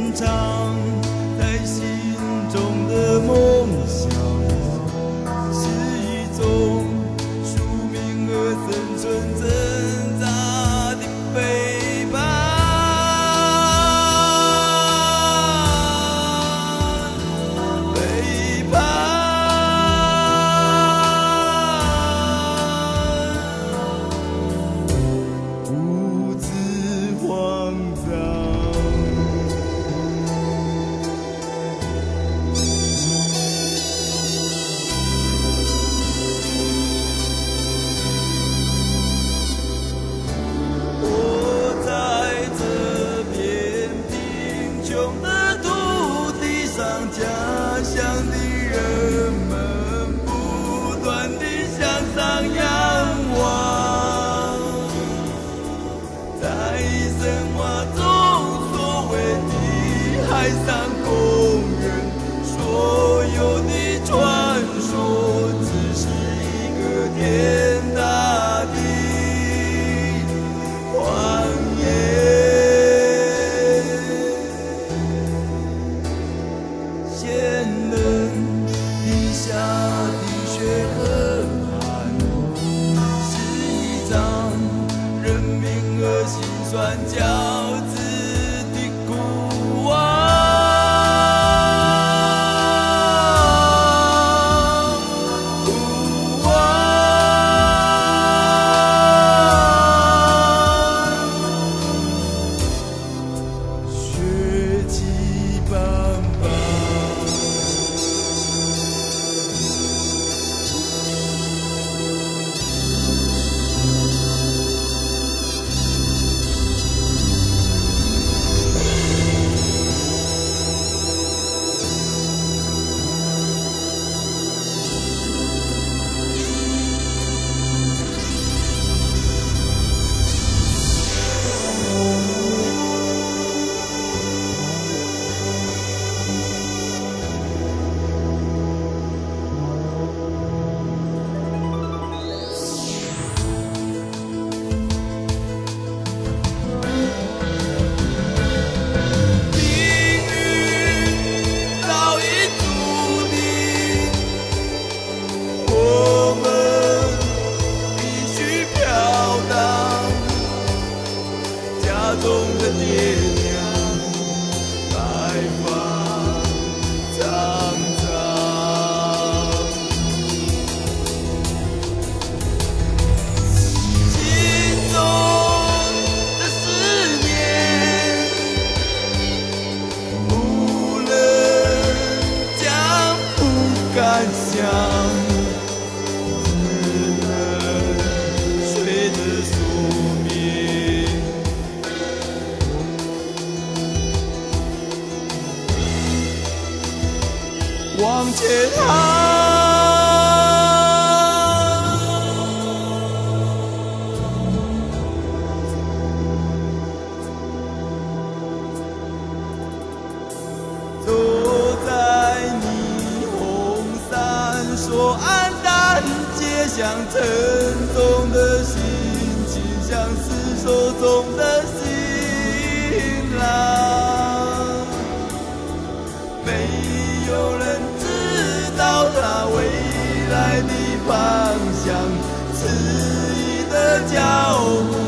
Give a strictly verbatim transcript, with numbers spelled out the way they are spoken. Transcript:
唱，在心中的梦想是一种宿命和生存挣扎的背叛，背叛，无知慌张。我在这片贫穷的土地上，家乡的人们不断地向上仰望，在神话中所谓的海上公园，所有的传说只是一个天大的谎言。鲜冷地下的雪和寒，是一张人命和心酸交织的苦望。苦望，血迹斑斑。命运早已注定，我们必须飘荡。家中的爹娘白发苍苍，心中的思念无人将不敢想，只能随着宿命往前航。走在霓虹闪烁暗淡街巷，沉重的心情像是手中的新郎，没有人知道他未来的方向，迟疑的脚步